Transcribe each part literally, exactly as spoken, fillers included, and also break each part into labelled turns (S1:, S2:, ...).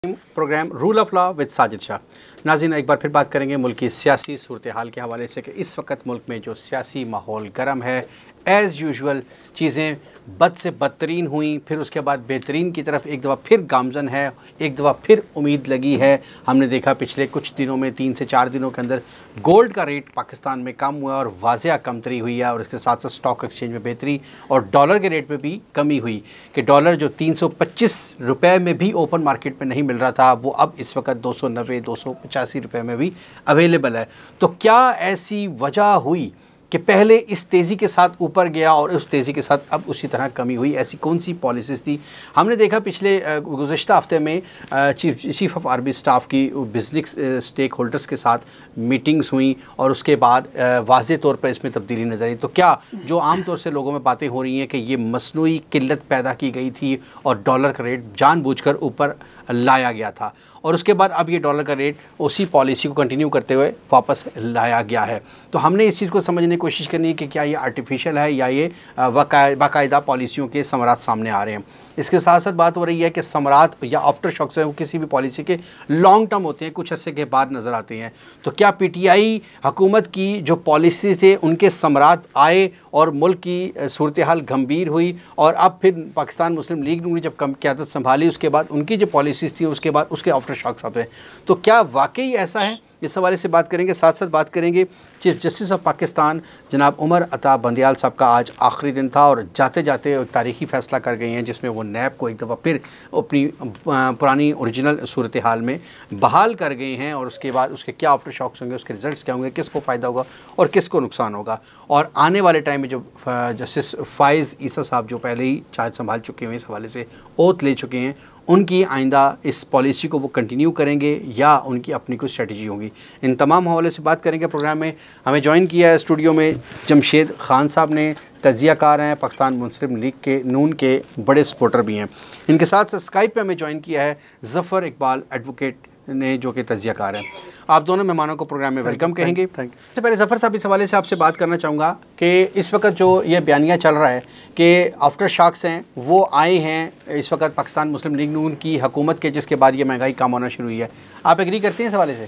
S1: Programme rule of law with Sajid Shah. नाज़रीन, एक बार फिर बात करेंगे मुल्क की सियासी सूरत हाल के हवाले से कि इस वक्त मुल्क में जो सियासी माहौल गर्म है, एज़ यूजुअल चीज़ें बद से बदतरीन हुई, फिर उसके बाद बेहतरीन की तरफ एक दफ़ा फिर गामज़न है, एक दफ़ा फिर उम्मीद लगी है। हमने देखा पिछले कुछ दिनों में, तीन से चार दिनों के अंदर गोल्ड का रेट पाकिस्तान में कम हुआ और वाज़िया कमतरी हुई है, और इसके साथ साथ स्टॉक एक्सचेंज में बेहतरी और डॉलर के रेट में भी कमी हुई कि डॉलर जो तीन सौ पच्चीस रुपये में भी ओपन मार्केट में नहीं मिल रहा था, वो अब इस वक्त दो सौ नब्बे दो सौ पचासी रुपये में भी अवेलेबल है। तो क्या ऐसी वजह हुई कि पहले इस तेज़ी के साथ ऊपर गया और उस तेज़ी के साथ अब उसी तरह कमी हुई? ऐसी कौन सी पॉलिसीज़ थी? हमने देखा पिछले गुज़श्ता हफ्ते में chief chief of army staff की बिजनेस स्टेक होल्डर्स के साथ मीटिंग्स हुई और उसके बाद वाज़े तौर पर इसमें तब्दीली नज़र आई। तो क्या जो आम तौर से लोगों में बातें हो रही हैं कि ये मसनूई किल्लत पैदा की गई थी और डॉलर का रेट जानबूझकर ऊपर लाया गया था, और उसके बाद अब ये डॉलर का रेट उसी पॉलिसी को कंटिन्यू करते हुए वापस लाया गया है? तो हमने इस चीज़ को समझने की कोशिश करनी है कि क्या ये आर्टिफिशियल है या ये बाकायदा पॉलिसियों के समरात सामने आ रहे हैं। इसके साथ साथ बात हो रही है कि समरात या आफ्टर शॉक्स हैं वो किसी भी पॉलिसी के लॉन्ग टर्म होते हैं, कुछ अर्से के बाद नज़र आते हैं। तो क्या पी टी आई हुकूमत की जो पॉलिसी थे उनके समरात आए और मुल्क की सूरत हाल गंभीर हुई, और अब फिर पाकिस्तान मुस्लिम लीग ने जब कम क़यादत संभाली उसके बाद उनकी जो पॉलिसीज़ थी उसके बाद उसके आफ्टर शॉक्स अब हैं? तो क्या वाकई ऐसा है? इस हवाले से बात करेंगे। साथ साथ बात करेंगे चीफ जस्टिस ऑफ पाकिस्तान जनाब उमर अता बंदियाल साहब का आज आखिरी दिन था और जाते जाते एक तारीखी फ़ैसला कर गए हैं जिसमें वो नैब को एक दफ़ा फिर अपनी पुरानी ओरिजिनल सूरत हाल में बहाल कर गए हैं, और उसके बाद उसके क्या आफ्टर शॉक्स होंगे, उसके रिज़ल्ट क्या होंगे, किसको फ़ायदा होगा और किसको नुकसान होगा। और आने वाले टाइम में जो जस्टिस फ़ाइज़ ईसा साहब जो पहले ही चार्ज संभाल चुके हैं, इस हवाले से ओथ ले चुके हैं, उनकी आइंदा इस पॉलिसी को वो कंटिन्यू करेंगे या उनकी अपनी कुछ स्ट्रेटजी होगी? इन तमाम हवाले से बात करेंगे प्रोग्राम में। हमें ज्वाइन किया है स्टूडियो में जमशेद खान साहब ने, तजियाकार हैं, पाकिस्तान मुस्लिम लीग के नून के बड़े सपोर्टर भी हैं। इनके साथ स्काइप पे हमें ज्वाइन किया है ज़फ़र इकबाल एडवोकेट ने, जो कि तजियाकार हैं। आप दोनों मेहमानों को प्रोग्राम में वेलकम कहेंगे। सबसे पहले ज़फ़र साहब, इस हवाले से आपसे बात करना चाहूँगा कि इस वक्त जो ये बयानिया चल रहा है कि आफ्टर शॉक्स हैं वो आए हैं इस वक्त पाकिस्तान मुस्लिम लीग नून की हुकूमत के, जिसके बाद ये महंगाई कम होना शुरू हुई है। आप एग्री करते हैं इस हवाले से?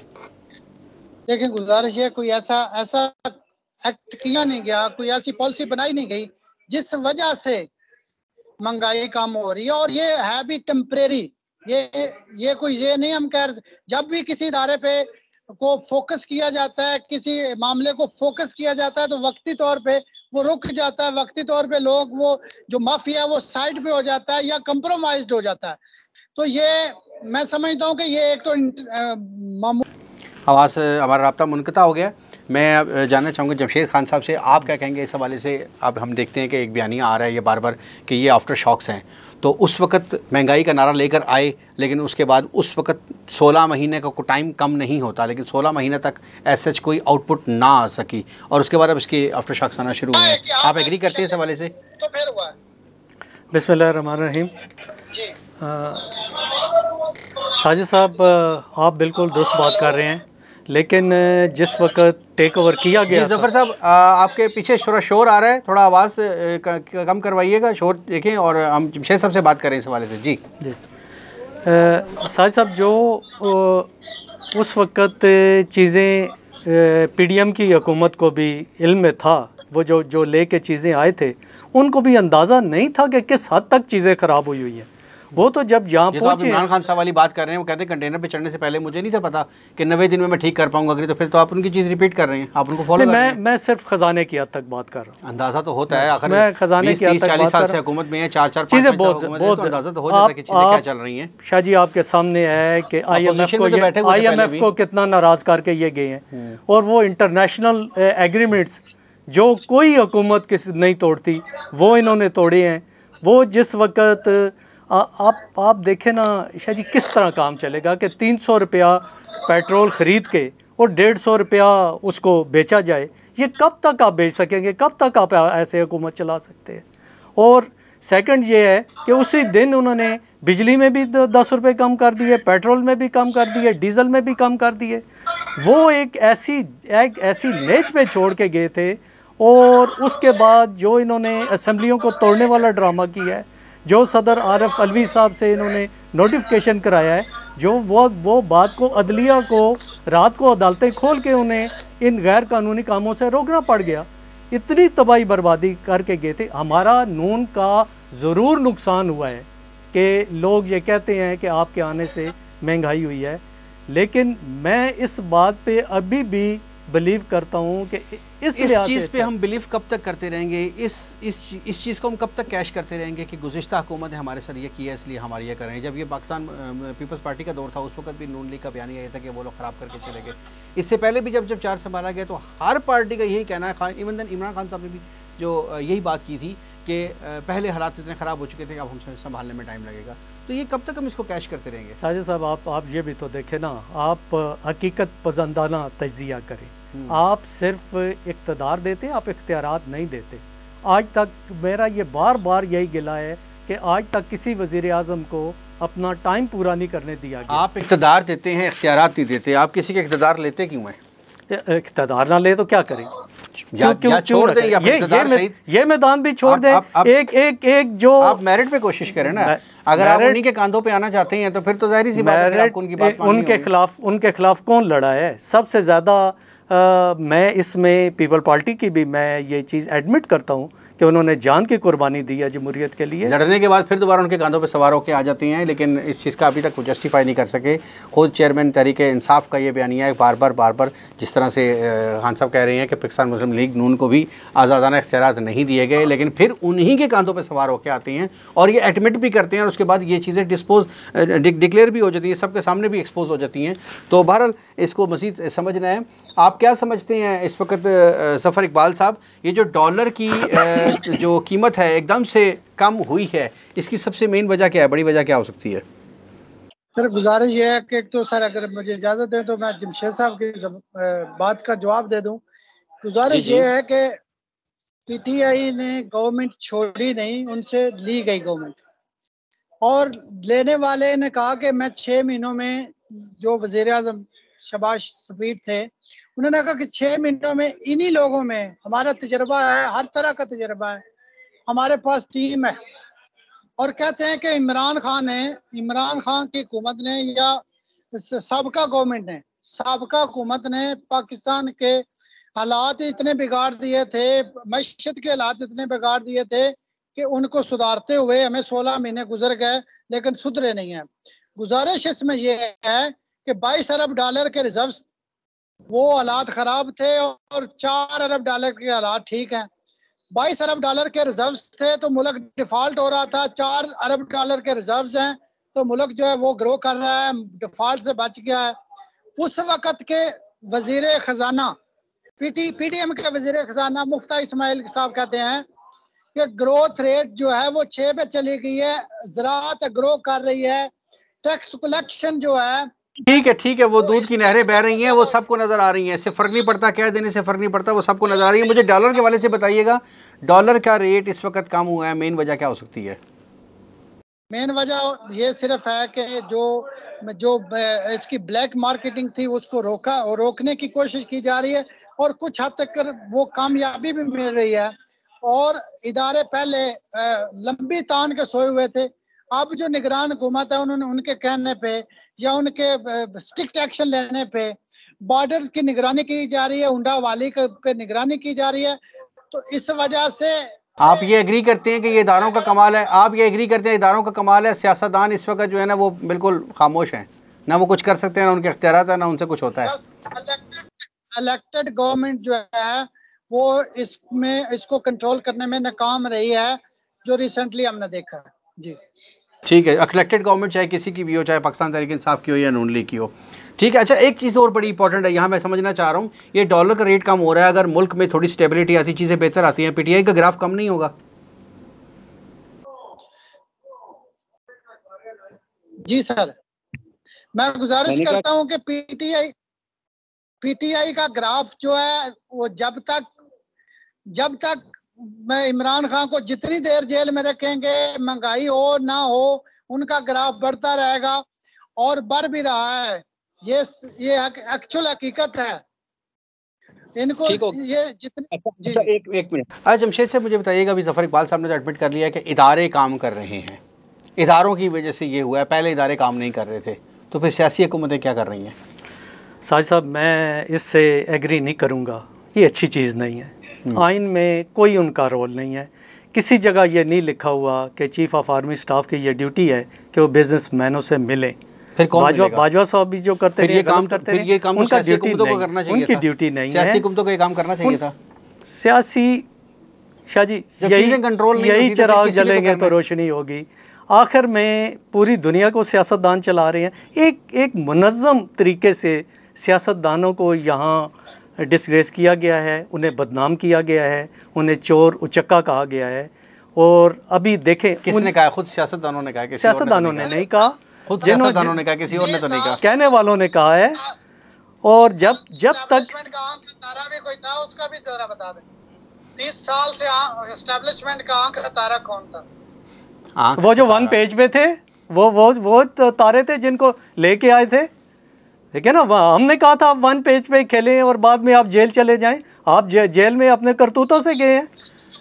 S2: देखिए, गुजारिश है, कोई ऐसा ऐसा एक्ट किया नहीं गया, कोई ऐसी पॉलिसी बनाई नहीं गई जिस वजह से महंगाई कम हो रही है, और ये है भी टेम्परेरी। ये ये कोई ये नहीं हम कह रहे। जब भी किसी इदारे पे को फोकस किया जाता है, किसी मामले को फोकस किया जाता है, तो वक्ती तौर पे वो रुक जाता है, वक्ती तौर पे लोग वो जो माफिया है वो साइड पे हो जाता है या कंप्रोमाइज्ड हो जाता है। तो ये मैं समझता हूँ कि ये एक तो मामूली
S1: आवाज़ हमारा राब्ता मुनक़ता हो गया। मैं जानना चाहूँगा जमशेद खान साहब से, आप क्या कहेंगे इस हवाले से? अब हम देखते हैं कि एक बयानिया आ रहा है ये बार बार कि ये आफ्टर शॉक्स हैं, तो उस वक्त महंगाई का नारा लेकर आए, लेकिन उसके बाद उस वक्त सोलह महीने का कोई टाइम कम नहीं होता, लेकिन सोलह महीने तक ऐसा कोई आउटपुट ना आ सकी, और उसके बाद अब इसके आफ्टर शॉक्स आना शुरू हुए हैं। आप एग्री करते हैं इस हवाले से?
S2: तो फिर हुआ।
S3: बिस्मिल्लाह रहमान रहीम।
S2: जी
S3: साजिद साहब, आप बिल्कुल दुरुस्त बात कर रहे हैं, लेकिन जिस वक्त टेक ओवर किया गया।
S1: ज़फ़र साहब, आपके पीछे शोर शोर आ रहा है, थोड़ा आवाज़ कम करवाइएगा, शोर देखें, और हम जमशेद साहब से बात करें इस हवाले से। जी
S3: जी साजिद साहब, जो उस वक्त चीज़ें पी डी एम की हुकूमत को भी इल्म में था, वो जो जो ले के चीज़ें आए थे उनको भी अंदाज़ा नहीं था कि किस हद तक चीज़ें ख़राब हुई हुई हैं। वो तो जब यहाँ पहुँचे,
S1: इमरान खान साहब वाली बात कर रहे हैं, वो कहते हैं कंटेनर पे चढ़ने से पहले मुझे नहीं था पता कि नब्बे दिन में मैं ठीक कर पाऊंगा, अगर तो फिर तो आप उनकी चीज़ रिपीट कर रहे हैं, आप उनको फॉलो कर रहे हैं।
S3: मैं मैं सिर्फ खजाने की हद तक बात कर रहा हूँ।
S1: अंदाज़ा तो होता है, आखिर
S3: मैं खजाने की हद तक
S1: चालीस साल से हुकूमत में है, चार चार
S3: चीज़ें बहुत बहुत
S1: अंदाज़ा तो हो जाता है कि चीज़ें क्या चल रही हैं।
S3: शाह जी, आपके सामने है कि आई एम एफ को आई एम एफ को कितना नाराज़ करके ये गए हैं, और वो इंटरनेशनल एग्रीमेंट्स जो कोई हुकूमत किसी नहीं तोड़ती वो इन्होंने तोड़े हैं। वो जिस वक्त आ, आप आप देखें ना शाह जी, किस तरह काम चलेगा कि तीन सौ रुपया पेट्रोल ख़रीद के और डेढ़ सौ रुपया उसको बेचा जाए। ये कब तक आप बेच सकेंगे? कब तक आप ऐसे हुकूमत चला सकते हैं? और सेकंड ये है कि उसी दिन उन्होंने बिजली में भी दस रुपये कम कर दिए, पेट्रोल में भी कम कर दिए, डीज़ल में भी कम कर दिए। वो एक ऐसी एक ऐसी नेच पे छोड़ के गए थे, और उसके बाद जो इन्होंने असम्बलियों को तोड़ने वाला ड्रामा किया है, जो सदर आरिफ अलवी साहब से इन्होंने नोटिफिकेशन कराया है, जो वो वो बात को अदलिया को रात को अदालतें खोल के उन्हें इन गैर कानूनी कामों से रोकना पड़ गया। इतनी तबाही बर्बादी करके गए थे। हमारा नून का ज़रूर नुकसान हुआ है कि लोग ये कहते हैं कि आपके आने से महंगाई हुई है, लेकिन मैं इस बात पे अभी भी बिलीव करता हूँ कि इस,
S1: इस चीज़ पे हम बिलीव कब तक करते रहेंगे, इस इस इस चीज़ को हम कब तक कैश करते रहेंगे कि गुज़िश्ता हुकूमत ने हमारे साथ ये किया इसलिए हमारे ये करें। जब ये पाकिस्तान पीपल्स पार्टी का दौर था उस वक्त भी नून लीग का बयान आया था कि वो लोग ख़राब करके चले गए। इससे पहले भी जब जब चार संभाला गया तो हर पार्टी का यही कहना है, खान इवन दिन इमरान खान साहब ने भी जो यही बात की थी कि पहले हालात इतने ख़राब हो चुके थे कि अब हम संभालने में टाइम लगेगा। तो ये कब तक हम इसको कैश करते रहेंगे?
S3: साजिद साहब आप आप ये भी तो देखें ना, आप हकीकत पसंदाना तजिया करें। आप सिर्फ इख्तियार देते हैं, आप इख्तियारात नहीं देते। आज तक मेरा ये बार बार यही गिला है कि आज तक किसी वज़ीर आज़म को अपना टाइम पूरा नहीं करने दिया गया।
S1: आप इख्तियार देते हैं, इख्तियारात नहीं देते। आप किसी के इख्तियार लेते क्यों हैं?
S3: इख्तियार ना ले तो क्या करें?
S1: या, क्यों, या छोड़ दें या
S3: ये, ये, ये मैदान भी छोड़ दें। एक एक एक जो
S1: आप मेरिट पे कोशिश करें ना, अगर आप उन्हीं के कांधों पे आना चाहते हैं तो फिर तो जाहिर सी बात है आपको उनकी बात माननी होगी।
S3: उनके खिलाफ उनके खिलाफ कौन लड़ा है? सबसे ज़्यादा मैं इसमें पीपल पार्टी की भी मैं ये चीज़ एडमिट करता हूँ कि उन्होंने जान की कुर्बानी दी है जमहूरियत के लिए।
S1: लड़ने के बाद फिर दोबारा उनके कांधों पे सवार होकर आ जाती हैं, लेकिन इस चीज़ का अभी तक वो जस्टिफाई नहीं कर सके। खुद चेयरमैन तहरीक इंसाफ का ये बयानिया है बार बार बार बार जिस तरह से खान साहब कह रहे हैं कि पाकिस्तान मुस्लिम लीग नून को भी आज़ादाना इख्तियारात नहीं दिए गए, लेकिन फिर उन्हीं के कांधों पर सवार होकर आती हैं और ये एडमिट भी करते हैं और उसके बाद ये चीज़ें डिस्पोज डिक्लेयर भी हो जाती हैं, सबके सामने भी एक्सपोज हो जाती हैं। तो बहरहाल इसको मज़ीद समझना है। आप क्या समझते हैं इस वक्त ज़फ़र इकबाल साहब, ये जो डॉलर की जो कीमत है एकदम से कम हुई है, इसकी सबसे मेन वजह क्या है, बड़ी वजह क्या हो सकती है?
S2: सर गुजारिश ये है कि एक तो सर अगर मुझे इजाज़त दें तो मैं जमशेद साहब की बात का जवाब दे दूं। गुजारिश ये है कि पीटीआई ने गवर्नमेंट छोड़ी नहीं, उनसे ली गई गवर्नमेंट, और लेने वाले ने कहा कि मैं छः महीनों में, जो वज़ीर आज़म शहबाज शफीक थे, उन्होंने कहा कि छः महीनों में इन्हीं लोगों में हमारा तजर्बा है, हर तरह का तजर्बा है, हमारे पास टीम है। और कहते हैं कि इमरान खान ने इमरान खान की हुकूमत ने या सबका गवर्नमेंट ने सबका हुकूमत ने पाकिस्तान के हालात इतने बिगाड़ दिए थे, मईशत के हालात इतने बिगाड़ दिए थे कि उनको सुधारते हुए हमें सोलह महीने गुजर गए लेकिन सुधरे नहीं है। गुजारिश इसमें यह है कि बाईस अरब डॉलर के रिजर्व्स, वो हालात ख़राब थे और चार अरब डॉलर के हालात ठीक हैं। बाईस अरब डॉलर के रिजर्व्स थे तो मुल्क डिफ़ॉल्ट हो रहा था, चार अरब डॉलर के रिजर्व्स हैं तो मुल्क जो है वो ग्रो कर रहा है, डिफ़ॉल्ट से बच गया है। उस वक़्त के वज़ीर ख़जाना पीटी पीडीएम के वज़ीर ख़जाना मुफ्ता इस्माइल साहब कहते हैं कि ग्रोथ रेट जो है वो छः पे चली गई है, ज़राअत ग्रो कर रही है, टैक्स कलेक्शन जो है
S1: ठीक है ठीक है वो दूध की नहरें बह रही हैं, वो सबको नज़र आ रही हैं, इससे फ़र्क नहीं पड़ता, कह देने से फ़र्क नहीं पड़ता, वो सबको नज़र आ रही है। मुझे डॉलर के वाले से बताइएगा, डॉलर का रेट इस वक्त कम हुआ है, मेन वजह क्या हो सकती है?
S2: मेन वजह ये सिर्फ है कि जो जो इसकी ब्लैक मार्केटिंग थी उसको रोका और रोकने की कोशिश की जा रही है और कुछ हद तक वो कामयाबी भी मिल रही है। और इदारे पहले लंबी तान के सोए हुए थे, अब जो निगरान हुकूमत है उन्होंने उनके कहने पे या उनके स्ट्रिक्ट एक्शन लेने पे बॉर्डर्स की निगरानी की जा रही है, उंडा वाली की निगरानी की जा रही है। तो इस वजह से
S1: आप ये एग्री करते हैं कि ये इदारों का कमाल है? आप ये एग्री करते हैं इदारों का कमाल है? सियासतदान इस वक्त जो है ना वो बिल्कुल खामोश हैं, ना वो कुछ कर सकते हैं, ना उनके इख्तियारात है, ना उनसे कुछ होता है।
S2: इलेक्टेड गवर्नमेंट जो है वो इसमें इसको कंट्रोल करने में नाकाम रही है, जो रिसेंटली हमने देखा है। जी
S1: ठीक है, इलेक्टेड गवर्नमेंट चाहे किसी की भी हो, चाहे पाकिस्तान तहरीक इंसाफ की हो या नून लीग की हो। ठीक है, अच्छा एक चीज़ और बड़ी इंपॉर्टेंट है यहाँ मैं समझना चाह रहा हूँ, ये डॉलर का रेट कम हो रहा है, अगर मुल्क में थोड़ी स्टेबिलिटी आती, चीज़ें बेहतर आती हैं, पीटीआई का ग्राफ कम नहीं होगा?
S2: जी सर, मैं गुजारिश करता हूँ कि पीटीआई पीटीआई का ग्राफ जो है वो जब तक जब तक मैं इमरान खान को जितनी देर जेल में रखेंगे, महंगाई हो ना हो, उनका ग्राफ बढ़ता रहेगा और बढ़ भी रहा है। ये ये एक्चुअल हकीकत है। इनको ये जितने
S1: अच्छा, एक एक मिनट आज जमशेद से मुझे बताइएगा, अभी ज़फ़र इकबाल साहब ने तो एडमिट कर लिया है कि इदारे काम कर रहे हैं, इदारों की वजह से ये हुआ है, पहले इदारे काम नहीं कर रहे थे, तो फिर सियासी हुकूमतें क्या कर रही हैं?
S3: साजिद साहब, मैं इससे एग्री नहीं करूँगा, ये अच्छी चीज़ नहीं है। आइन में कोई उनका रोल नहीं है, किसी जगह ये नहीं लिखा हुआ कि चीफ़ ऑफ आर्मी स्टाफ की ये ड्यूटी है कि वो बिजनेसमैनों से मिलें।
S1: फिर कौन
S3: बाजवा बाजवा साहब भी जो करते हैं,
S1: ये काम करते हैं, ये काम
S3: उनका ड्यूटी
S1: को करना चाहिए,
S3: उनकी ड्यूटी नहीं है।
S1: सियासी हुकूमतों को ये काम करना चाहिए था।
S3: सियासी शाह जी, यही कंट्रोल यही चिराग जलेंगे तो रोशनी होगी। आखिर में पूरी दुनिया को सियासतदान चला रहे हैं। एक एक मुनज़्ज़म तरीके से सियासतदानों को यहाँ डिसग्रेस किया गया है, उन्हें बदनाम किया गया है, उन्हें चोर उचक्का कहा गया है। और अभी देखें,
S1: किसने कहा? खुद सियासतदानों ने कहा?
S3: सियासतदानों ने नहीं कहा,
S1: खुद सियासतदानों ने कहा, किसी और ने तो नहीं कहा,
S3: कहने वालों ने कहा है। और जब जब तक
S2: तारा भी कोई था, उसका भी तारा बता दें। तीस साल से एस्टेब्लिशमेंट का आंख का तारा कौन था?
S3: वो जो वन पेज पे थे, वो वो वो तारे थे जिनको लेके आए थे। ठीक है ना, हमने कहा था आप वन पेज पे खेलें और बाद में आप जेल चले जाएं। आप जे, जेल में अपने करतूतों से गए हैं।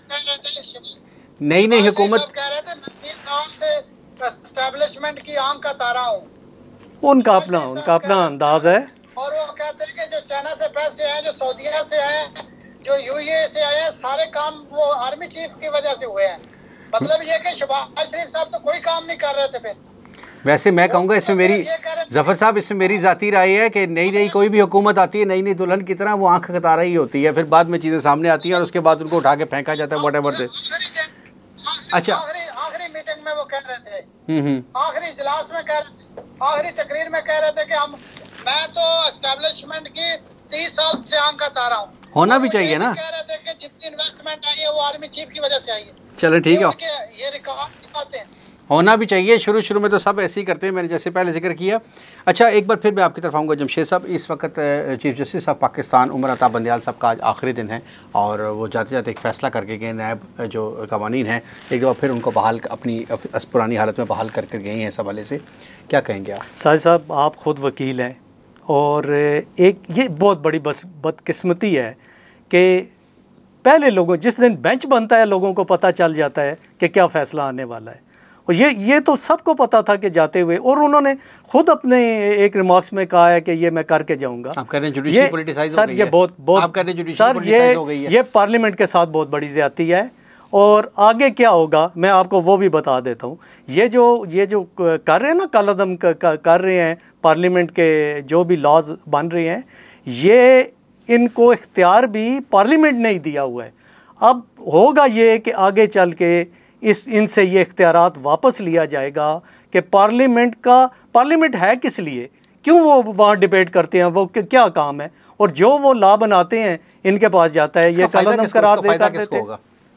S1: नई नई हुकूमत
S2: कह रहे थे मैं तीस साल से एस्टेब्लिशमेंट की आंख का तारा हूँ।
S3: उनका अपना उनका अपना अंदाज है।
S2: और वो कहते हैं कि जो चाइना से पैसे आए, जो सऊदीया से आए, जो यूएई से आए, सारे काम वो आर्मी चीफ की वजह से हुए हैं। मतलब ये कि शहबाज शरीफ साहब तो कोई काम नहीं कर रहे थे। फिर
S1: वैसे मैं कहूँगा इसमें मेरी जफ़र साहब इसमें मेरी ज़ाती राय है कि नई नई कोई भी हुकूमत आती है, नई नई दुल्हन की तरह वो आंख का तारा ही होती है। फिर बाद में चीज़ें सामने आती हैं और उसके बाद उनको उठा के फेंका जाता है व्हाटएवर से। अच्छा,
S2: आखिरी मीटिंग में वो कह रहे थे, आखिरी इजलास में कह रहे थे, आखिरी तकरीर में कह रहे थे कि हम मैं तो एस्टेब्लिशमेंट की तीस साल से आंख का तारा हूँ।
S1: होना भी चाहिए ना।
S2: कह रहे थे कि जितनी इन्वेस्टमेंट आई है वो आर्मी चीफ की वजह से आई है।
S1: चलो ठीक है,
S2: ये रिकॉर्ड की बातें हैं,
S1: होना भी चाहिए। शुरू शुरू में तो सब ऐसे ही करते हैं, मैंने जैसे पहले जिक्र किया। अच्छा, एक बार फिर मैं आपकी तरफ आऊँगा जमशेद साहब। इस वक्त chief justice of Pakistan Umar Ata Bandial साहब का आज आखिरी दिन है और वो जाते जाते एक फ़ैसला करके गए। नायब जो कवानीन हैं एक दफ़ा फिर उनको बहाल अपनी पुरानी हालत में बहाल करके गए हैं। इस हवाले से क्या कहेंगे आप?
S3: साहिद साहब, आप ख़ुद वकील हैं और एक ये बहुत बड़ी बस बदकिस्मती है कि पहले लोगों जिस दिन बेंच बनता है लोगों को पता चल जाता है कि क्या फ़ैसला आने वाला है। और ये ये तो सबको पता था कि जाते हुए, और उन्होंने खुद अपने एक रिमार्क्स में कहा है कि ये मैं करके जाऊंगा।
S1: आप कह रहे हैं जुडिशरी पॉलिटिसाइज हो गई है।
S3: ये बहुत बहुत
S1: आप कह रहे हैं जुडिशरी पॉलिटिसाइज हो गई है।
S3: ये पार्लियामेंट के साथ बहुत बड़ी ज़्यादती है। और आगे क्या होगा मैं आपको वो भी बता देता हूँ। ये जो ये जो कर रहे हैं ना, कलअदम कर रहे हैं पार्लियामेंट के जो भी लॉज बन रहे हैं, ये इनको इख्तियार भी पार्लियामेंट ने ही दिया हुआ है। अब होगा ये कि आगे चल के इस इनसे ये इख्तियारात वापस लिया जाएगा कि पार्लियामेंट का पार्लियामेंट है किस लिए, क्यों वो वहाँ डिबेट करते हैं, वो क्या काम है, और जो वो लॉ बनाते हैं इनके पास जाता है। ये कलम करार दे कर देते हैं।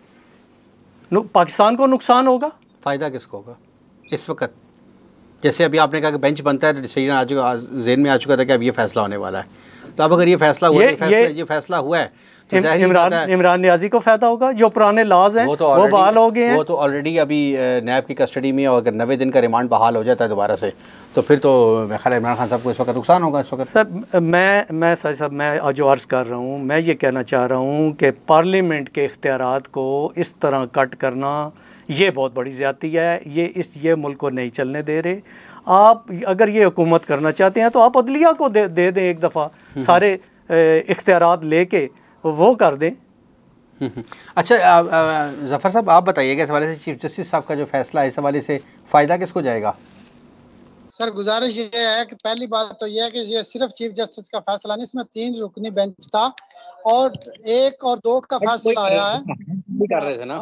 S3: पाकिस्तान को नुकसान होगा,
S1: फ़ायदा किसको होगा? इस वक्त जैसे अभी आपने कहा कि बेंच बनता है, डिसीजन आ चुका, ज़हन में आ चुका था कि अब ये फैसला होने वाला है। तो अब अगर ये फैसला हुआ, ये, फैसला, ये फैसला हुआ है तो
S3: इमरान इमरान नियाज़ी को फ़ायदा होगा। जो पुराने लॉज हैं वो तो वो बहाल हो गए हैं।
S1: वो तो ऑलरेडी अभी नैब की कस्टडी में, और अगर नब्बे दिन का रिमांड बहाल हो जाता है दोबारा से, तो फिर तो मैं ख्याल इमरान खान साहब को इस वक्त नुकसान होगा। इस वक्त
S3: सर मैं मैं सर साहब मैं जो अर्ज़ कर रहा हूँ, मैं ये कहना चाह रहा हूँ कि पार्लियामेंट के इख्तियारात को इस तरह कट करना ये बहुत बड़ी ज़्यादती है। ये इस ये मुल्क को नहीं चलने दे रहे। आप अगर ये हुकूमत करना चाहते हैं तो आप अदलिया को दे दे दें एक दफ़ा, सारे इख्तियारात लेके वो कर दें।
S1: अच्छा ज़फ़र साहब, आप बताइएगा इस हवाले से चीफ जस्टिस साहब का जो फैसला है, इस हवाले से फ़ायदा किसको जाएगा?
S2: सर गुजारिश ये है कि पहली बात तो ये है कि ये सिर्फ चीफ जस्टिस का फैसला नहीं, इसमें तीन रुकनी बेंच था और एक और दो का फैसला आया है।
S1: कर रहे थे ना,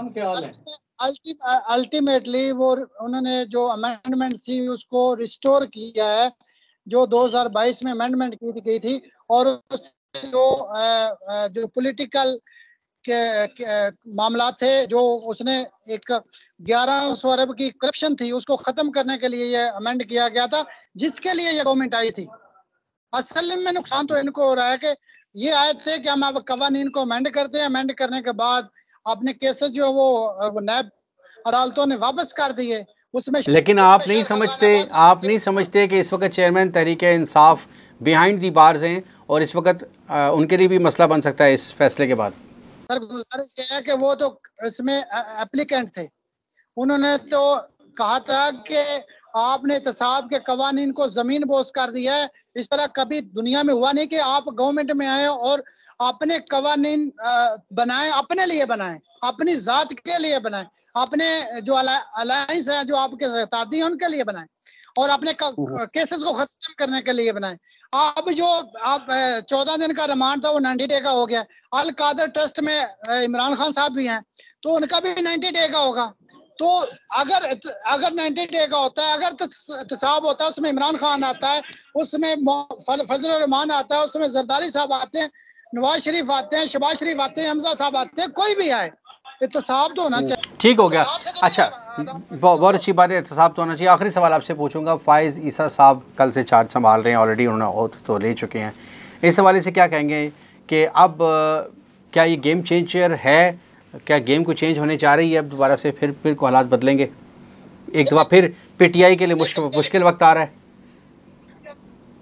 S2: अल्टीमेटली वो उन्होंने जो अमेंडमेंट थी उसको रिस्टोर किया है, जो दो हज़ार बाईस में अमेंडमेंट की गई थी। और जो जो पॉलिटिकल के, के मामला थे, जो उसने एक ग्यारह सौ अरब की करप्शन थी, उसको खत्म करने के लिए ये अमेंड किया गया था, जिसके लिए ये गवर्नमेंट आई थी। असल में नुकसान तो इनको हो रहा है कि ये आयत से कि हम अब कवानीन को अमेंड करते हैं, अमेंड करने के बाद अपने केसेस जो वो, वो नैब अदालतों ने वापस कर दिए उसमें।
S1: लेकिन आप नहीं समझते आप नहीं समझते कि इस वक्त chairman Tehreek Insaf behind the bars हैं और इस वक्त आ, उनके लिए भी मसला बन सकता है इस फैसले के बाद?
S2: सर गुजारिश ये है कि वो तो इसमें एप्लीकेंट थे, उन्होंने तो कहा था कि आपने एहतसाब के कवानीन को जमीन बोस कर दिया है। इस तरह कभी दुनिया में हुआ नहीं कि आप गवर्नमेंट में आए और अपने कवानीन बनाए, अपने लिए बनाए, अपनी जात के लिए बनाए, अपने जो अलायंस है जो आपके सहतादी हैं उनके लिए बनाए और अपने केसेस को खत्म करने के लिए बनाए। अब जो आप चौदह दिन का रिमांड था वो नाइन्टी डे का हो गया। अल कादर ट्रस्ट में इमरान खान साहब भी हैं तो उनका भी नाइन्टी डे का होगा। तो अगर अगर नाइन्टी डे का होता है, अगर एहतसाब होता है उसमें इमरान खान आता है, उसमें फजल रहमान आता है, उसमें जरदारी साहब आते हैं, नवाज शरीफ आते हैं, शहबाज शरीफ आते हैं, हमजा साहब आते हैं, कोई भी आए, एहतसाब तो होना चाहिए।
S1: ठीक हो गया। अच्छा, बहुत अच्छी बात है, एहतसाब तो होना चाहिए। आखिरी सवाल आपसे पूछूंगा, फ़ाइज़ ईसा साहब कल से चार्ज संभाल रहे हैं, ऑलरेडी उन्होंने ओथ तो ले चुके हैं। इस हवाले से क्या कहेंगे कि अब क्या ये गेम चेंजर है? क्या गेम को चेंज होने जा रही है अब दोबारा से? फिर फिर को हालात बदलेंगे एक दफ़ा फिर? पीटीआई के लिए मुश्किल मुश्किल वक्त आ रहा है।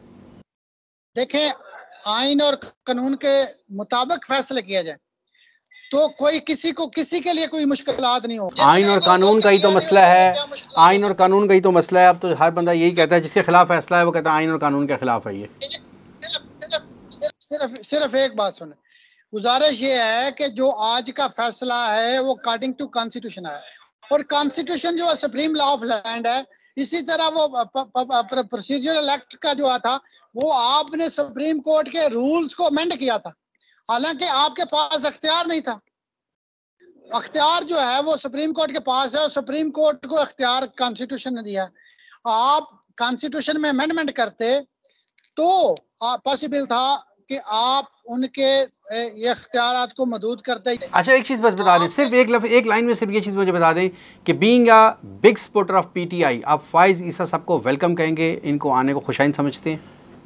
S2: देखें, आइन और कानून के मुताबिक फैसले किया जाए तो कोई किसी को किसी के लिए कोई मुश्किलात नहीं होगी।
S1: आइन और कानून का ही तो मसला है, आइन और कानून का ही तो मसला है। अब तो हर बंदा यही कहता है, जिसके खिलाफ फैसला है वो कहता है आइन और कानून के खिलाफ है। ये
S2: सिर्फ सिर्फ सिर्फ सिर्फ एक बात सुने, गुजारिश ये है कि जो आज का फैसला है वो अकॉर्डिंग टू कॉन्स्टिट्यूशन है और कॉन्स्टिट्यूशन जो है सुप्रीम लॉ ऑफ लैंड है। इसी तरह वो प्रोसीजरल एक्ट का जो था वो आपने सुप्रीम कोर्ट के रूल्स को अमेंड किया था, हालांकि आपके पास अख्तियार नहीं था। अख्तियार जो है वो सुप्रीम कोर्ट के पास है और सुप्रीम कोर्ट को अख्तियार कॉन्स्टिट्यूशन ने दिया। आप कॉन्स्टिट्यूशन में अमेंडमेंट करते तो पॉसिबल था कि आप उनके ये अख्तियारात को महदूद करते।
S1: अच्छा, एक चीज़ बस बता दें, सिर्फ एक लफ, एक लाइन में सिर्फ ये चीज़ मुझे बता दें कि being a big supporter of PTI, आप फ़ाइज़ ईसा साहब को वेलकम कहेंगे, इनको आने को खुशाइन समझते हैं?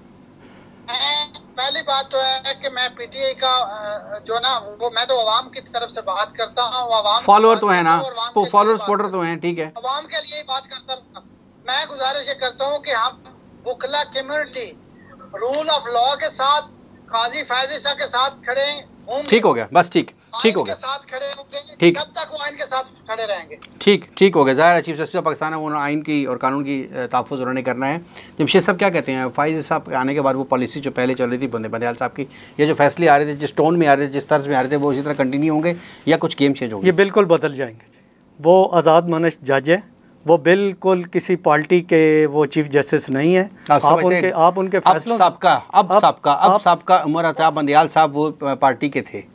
S2: पहली बात तो है कि मैं पीटीआई का जो ना वो मैं तो अवाम की तरफ से बात करता हूँ, अवाम
S1: फॉलोअर तो है ना, फॉलोअर सपोर्टर तो हैं, ठीक है,
S2: अवाम के लिए बात करता रहता। मैं गुजारिश ये करता हूँ कि हम वकला कम्युनिटी रूल ऑफ लॉ के साथ, काजी फ़ाइज़ ईसा के साथ खड़े होंगे।
S1: ठीक हो गया, बस ठीक ठीक हो गया,
S2: साथ खड़े होंगे,
S1: ठीक,
S2: जब तक वो आइन के साथ खड़े रहेंगे।
S1: ठीक ठीक हो गया। ज़ाहिर है चीफ जस्टिस ऑफ पाकिस्तान है, उन्होंने आइन की और कानून की तहफ़्फ़ुज़ उन्होंने करना है। जमशेद साहब क्या कहते हैं, फ़ाइज़ साहब आने के बाद वो पॉलिसी जो पहले चल रही थी बंदेयाल साहब की, ये जो फैसले आ रहे थे, जिस टोन में आ रहे थे, जिस तर्ज में आ रहे थे, वो इसी तरह कंटिन्यू होंगे या कुछ गेम चेंज होंगे?
S3: ये बिल्कुल बदल जाएंगे। वो आज़ाद मानस जज है, वो बिल्कुल किसी पार्टी के वो चीफ जस्टिस नहीं है। आप, आप उनके आप उनके फैसलों
S1: सबका अब सबका अब सबका उमर अता बंदियाल साहब वो पार्टी के थे,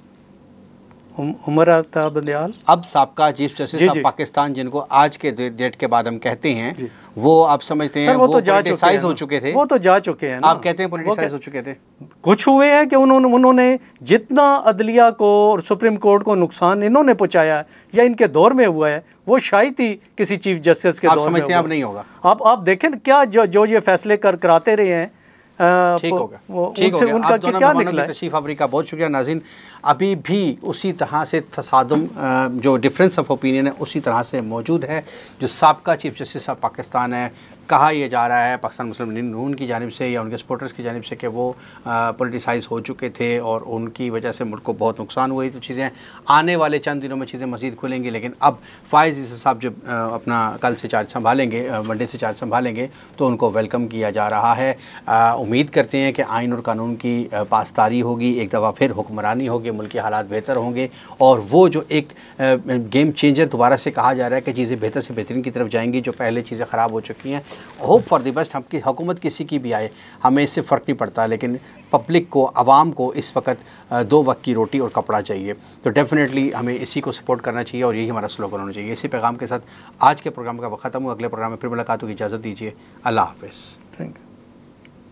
S3: उमर अता बंदियाल अब
S1: साबका चीफ जस्टिस ऑफ पाकिस्तान, जिनको आज के डेट के बाद हम कहते हैं, वो आप समझते हैं
S3: वो,
S1: वो
S3: तो
S1: पॉलिटिसाइज हो चुके थे,
S3: वो तो जा चुके हैं ना।
S1: आप कहते हैं पॉलिटिसाइज हो चुके थे।
S3: कुछ हुए हैं कि उन्होंने उन्होंने जितना अदलिया को और सुप्रीम कोर्ट को नुकसान इन्होंने पहुंचाया या इनके दौर में हुआ है, वो शायद ही किसी चीफ जस्टिस के दौर में।
S1: अब नहीं होगा।
S3: आप आप देखें क्या जो जो ये फैसले कर कराते रहे हैं,
S1: ठीक हो गया, ठीक हो गया।
S3: उनका
S1: आप
S3: क्या निकला?
S1: तशरीफ आवरी का बहुत शुक्रिया। नाज़रीन, अभी भी उसी तरह से तसादुम जो डिफरेंस ऑफ ओपिनियन है उसी तरह से मौजूद है। जो साबका चीफ जस्टिस ऑफ पाकिस्तान है, कहा यह जा रहा है पाकिस्तान मुस्लिम लीग नून की जानिब से या उनके सपोर्टर्स की जानिब से कि वो पॉलिटिसाइज हो चुके थे और उनकी वजह से मुल्क को बहुत नुकसान हुई। तो चीज़ें आने वाले चंद दिनों में चीज़ें मज़ीद खुलेंगी, लेकिन अब फ़ाइज़ ईसा साहब जब अपना कल से चार्ज संभालेंगे, मंडे से चार्ज संभालेंगे, तो उनको वेलकम किया जा रहा है। उम्मीद करते हैं कि आइन और कानून की पासदारी होगी, एक दफ़ा फिर हुक्मरानी होगी, मुल्क के हालात बेहतर होंगे और वो जो एक गेम चेंजर दोबारा से कहा जा रहा है कि चीज़ें बेहतर से बेहतरीन की तरफ जाएंगी, जो पहले चीज़ें ख़राब हो चुकी हैं। होप फॉर द बेस्ट, हम हुकूमत किसी की भी आए, हमें इससे फ़र्क नहीं पड़ता, लेकिन पब्लिक को, आवाम को इस वक्त दो वक्त की रोटी और कपड़ा चाहिए। तो डेफिनेटली हमें इसी को सपोर्ट करना चाहिए और यही हमारा स्लोगन होना चाहिए। इसी पैगाम के साथ आज के प्रोग्राम का वक्त ख़त्म हुआ। अगले प्रोग्राम में फिर मुलाकात होगी, इजाज़त दीजिए, अल्लाह हाफ़िज़।
S3: Thank you.